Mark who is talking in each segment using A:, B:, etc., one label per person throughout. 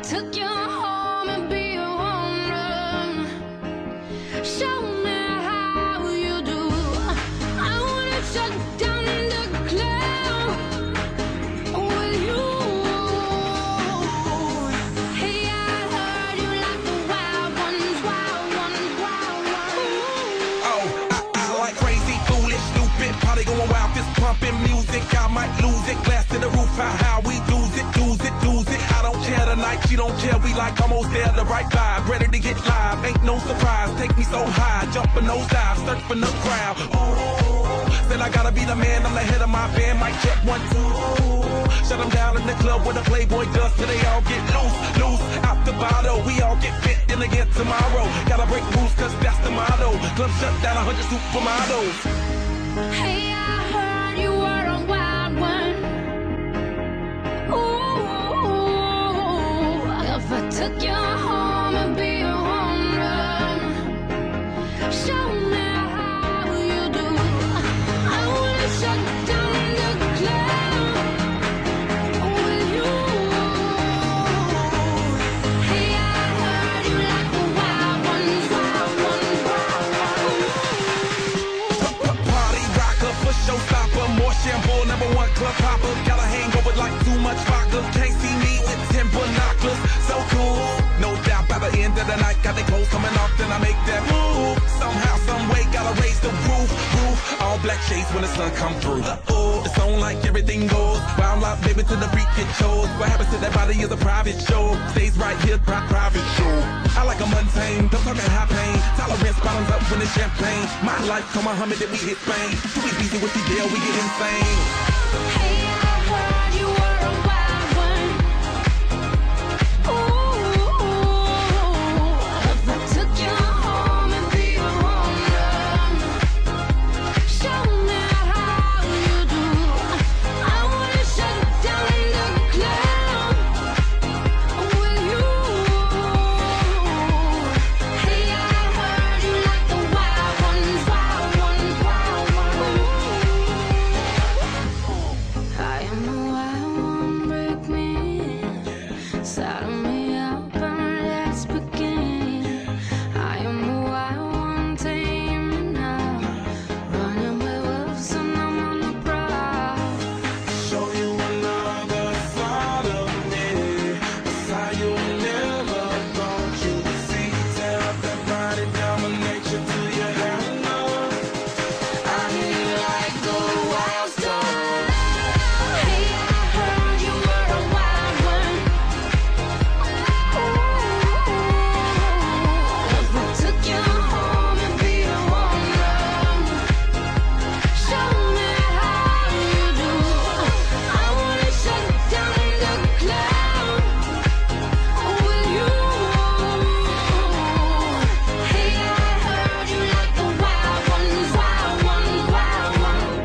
A: took you home and be a woman, show me how you do. I wanna shut down the club with you. Hey, I heard you like the wild ones, wild ones, wild ones.
B: Oh, I like crazy, foolish, stupid, party going wild, fist pumping music. I might lose it, glass to the roof, how we lose it, lose it, lose it. I don't care tonight, she don't care, we like almost there, the right vibe, ready to get live, ain't no surprise, take me so high, jumping those dives, surfing the crowd. Ooh, said I gotta be the man, I'm the head of my band, mic check 1, 2. Shut them down in the club where the Playboy does, till they all get loose, loose, out the bottle, we all get fit in again tomorrow. Gotta break rules, cause that's the motto, club shut down, 100 supermodels.
A: Hey, I heard you were a wild one. Ooh, if I took you home and be a home run, show me how you do. I wanna shut down the club with you. Hey, I heard you like the wild ones, wild ones, wild ones.
B: Party rocker, for showstopper, more shampoo, #1 club hopper. Got a hangover like too much vodka. Can't see me with 10 binoculars. So cool, no doubt by the end of the night, got the clothes coming off, then I make that move. Somehow, some way, gotta raise the roof, roof. All black shades when the sun come through. Uh-oh, it's on like everything goes. Wild out, baby, to the freak it shows. What happens to that body is a private show. Stays right here, private show. I like a mundane, don't talk at high pain. Tolerance bottoms up when it's champagne. My life, come Muhammad, then we hit Spain. Too easy with the deal, we get insane.
A: Hey, I heard you were a wild one. Ooh, if I took you home and be a home run, show me how you do. I wanna shut down the club with you. Hey, I heard you like the wild ones, wild ones, wild ones. I am the wild one, break me in, saddle me up and let's begin. I am the wild one, tame me now, running with wolves and I'm on the prowl.
B: Show you another side of me, a side you never thought you'd see. Tear up that body, dominate you till you have enough. I hear you like the wild stuff.
A: Hey, I heard you were a wild one. Ooh, if I took you home and be a home run, show me how you do. I wanna shut down the club with you. Hey, I heard you like the wild ones, wild ones, wild ones.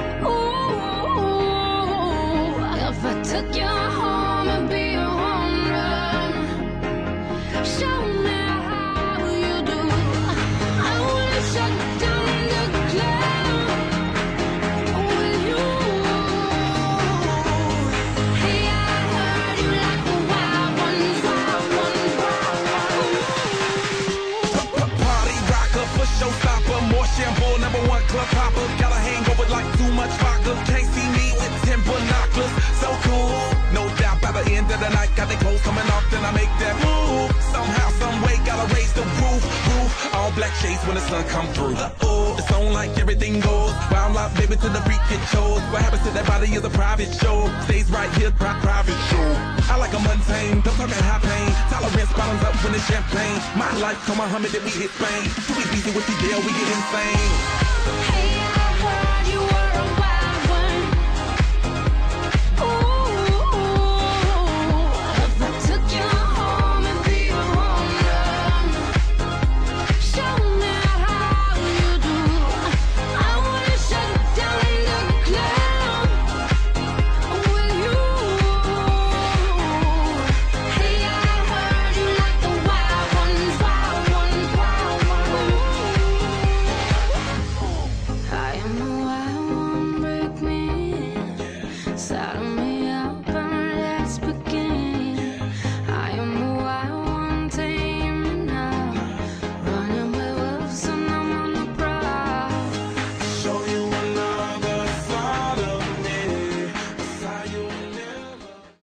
A: Ooh, if I took you home and be a home run, show me how you do. I wanna shut down the club with you. Hey, I heard you like the wild ones, wild ones, wild ones.
B: Party rocker, for showstopper, more shampoo, #1 club hopper. Got a hangover like too much vodka. Can't see me with 10 binoculars. So cool, no doubt by the end of the night, got the clothes coming off, then I make that move. Somehow, some way, gotta raise the roof, roof. All black shades when the sun come through. Uh-oh, it's on like everything goes. Wild out, baby, to the freak it shows. What happens to that body is a private show. Stays right here, private show. I like a mundane, don't talk at high pain. Tolerance bottoms up when it's champagne. My life, come Muhammad, then we hit Spain. Too easy with the deal, we get insane.
A: Hey, I heard you were a wild one. Ooh, if I took you home and be a home run, show me how you do. I wanna shut down the club with you. Hey, I heard you like the wild ones, wild ones, wild ones. I am the wild one, break me in, saddle me